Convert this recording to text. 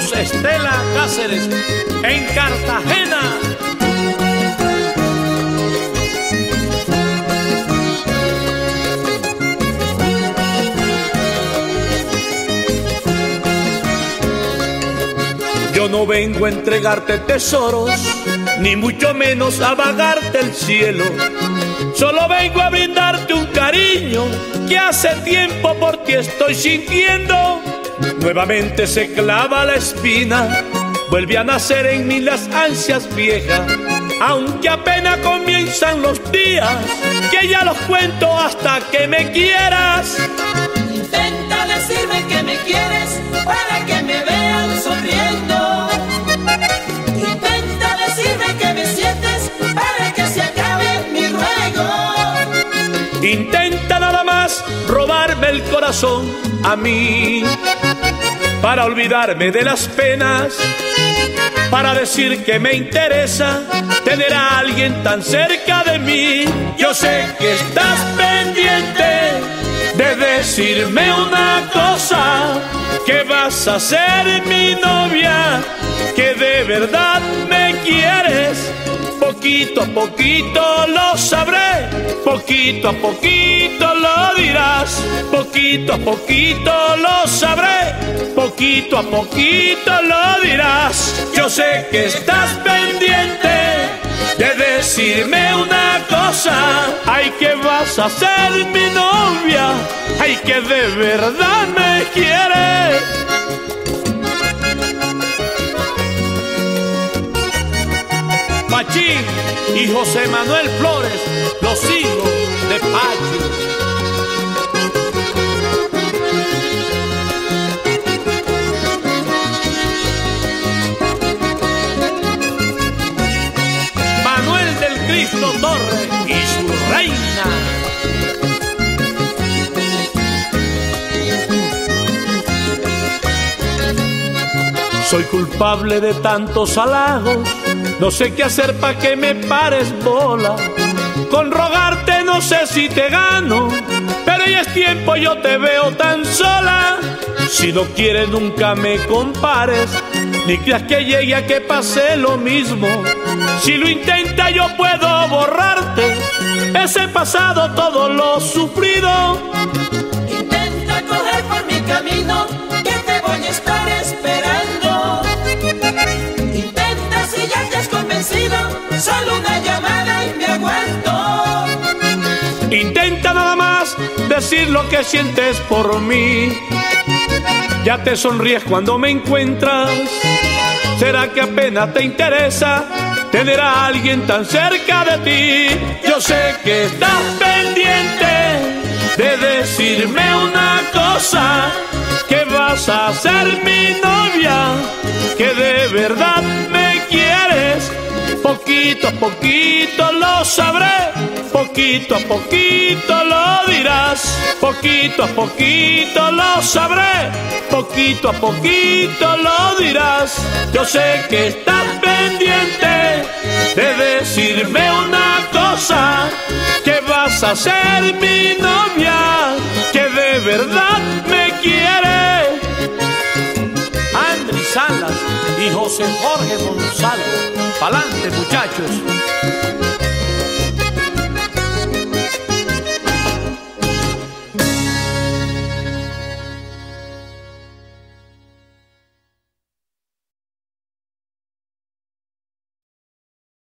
Luz Estela Cáceres en Cartagena. Yo no vengo a entregarte tesoros, ni mucho menos a vagarte el cielo. Solo vengo a brindarte un cariño que hace tiempo por ti estoy sintiendo. Nuevamente se clava la espina, vuelve a nacer en mí las ansias viejas. Aunque apenas comienzan los días, que ya los cuento hasta que me quieras. Intenta decirme que me quieres para que me vean sonriendo. Intenta decirme que me sientes para que se acabe mi ruego. Intenta nada más robarme el corazón a mí, para olvidarme de las penas, para decir que me interesa tener a alguien tan cerca de mí. Yo sé que estás pendiente de decirme una cosa, que vas a ser mi novia, que de verdad me quieres. Poquito a poquito lo sabré, poquito a poquito lo dirás. Poquito a poquito lo sabré, poquito a poquito lo dirás. Yo sé que estás pendiente de decirme una cosa, ay, que vas a ser mi novia, ay, que de verdad me quieres. Machín y José Manuel Flores, los hijos de Pachi. Manuel del Cristo Torres y su reina. Soy culpable de tantos halagos, no sé qué hacer pa' que me pares bola. Con rogarte no sé si te gano, pero ya es tiempo, yo te veo tan sola. Si no quieres nunca me compares, ni creas que llegue a que pase lo mismo. Si lo intenta yo puedo borrarte ese pasado, todo lo sufrido. Intenta coger por mi camino, que te voy a estar esperando. Intenta, si ya te has convencido, solo una llamada y me aguanto. Intenta nada más decir lo que sientes por mí. Ya te sonríes cuando me encuentras. ¿Será que apenas te interesa tener a alguien tan cerca de ti? Yo sé que estás pendiente de decirme una cosa, que vas a ser mi novia, que de verdad me quieres. Poquito a poquito lo sabré, poquito a poquito lo dirás. Poquito a poquito lo sabré, poquito a poquito lo dirás. Yo sé que estás pendiente de decirme una cosa, que vas a ser mi novia, que de verdad me quiere. Andri Salas y José Jorge González, pa'lante muchachos.